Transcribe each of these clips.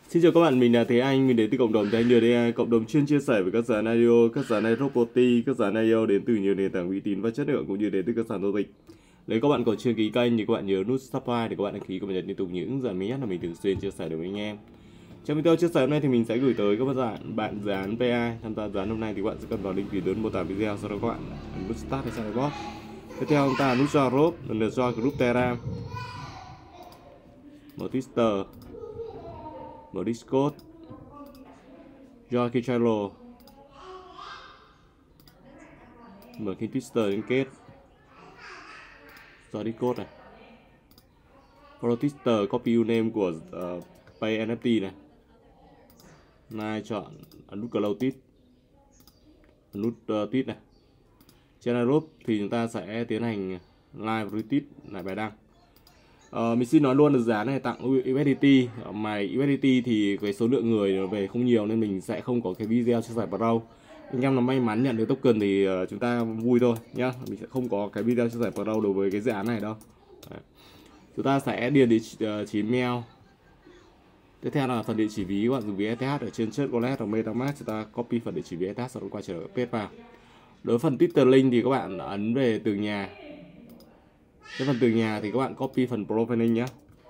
Xin chào các bạn, mình là Thế Anh, mình đến từ cộng đồng Thế Anh NDI, cộng đồng chuyên chia sẻ với các dự án IO, các dự án property, các dự án IO đến từ nhiều nền tảng uy tín và chất lượng cũng như đến từ các sàn giao dịch. Nếu các bạn còn chưa ký kênh thì các bạn nhớ nút subscribe để các bạn đăng ký cập nhật liên tục những dự án mới nhất là mình thường xuyên chia sẻ được với anh em. Trong video chia sẻ hôm nay thì mình sẽ gửi tới các bạn dự án PI tham gia dự án hôm nay thì các bạn sẽ cần vào link phía dưới mô tả video, sau đó các bạn ấn nút start để sang bot. Tiếp theo chúng ta nút join group, join group Telegram, mở Twitter, mở Discord, join cái channel, mở kênh Twitter liên kết, join Discord này, follow Twitter, copy username của Pay NFT này, này chọn nút close tweet, nút tweet này. Trên group thì chúng ta sẽ tiến hành live retweet lại bài đăng. Mình xin nói luôn là dự án này tặng USDT, mà USDT thì cái số lượng người về không nhiều nên mình sẽ không có cái video chia sẻ pro. Anh em là may mắn nhận được token thì chúng ta vui thôi nhá. Mình sẽ không có cái video chia sẻ pro đối với cái dự án này đâu. Đấy. Chúng ta sẽ điền địa chỉ mail. Tiếp theo là phần địa chỉ ví, các bạn dùng ví ETH ở trên chart wallet hoặc MetaMask, chúng ta copy phần địa chỉ ví ETH sau đó quay trở lại paste vào. Đối với phần Twitter link thì các bạn ấn về tường nhà. Cái phần tường nhà thì các bạn copy phần profile link nhé.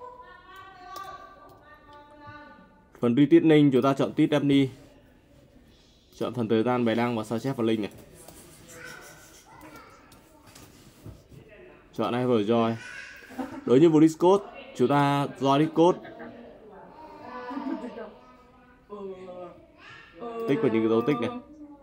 Phần retweet link chúng ta chọn tweet FD, chọn phần thời gian bài đăng và sao chép vào link này. Chọn Everjoy. Đối như vào Discord, chúng ta join Discord, tích vào những cái dấu tích này,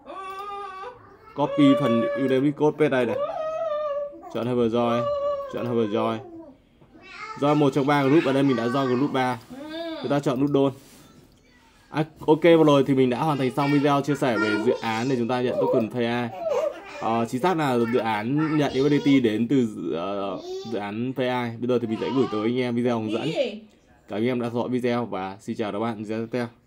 copy phần username Discord bên đây này, chọn Everjoy, chọn Everjoy, join một trong 3 group. Ở đây mình đã join group 3, chúng ta chọn nút đôn. Ok, vừa rồi thì mình đã hoàn thành xong video chia sẻ về dự án để chúng ta nhận token PI. Chính xác là dự án nhận USDT đến từ dự án PI. Bây giờ thì mình sẽ gửi tới anh em video hướng dẫn. Cảm ơn anh em đã theo dõi video và xin chào các bạn video tiếp theo.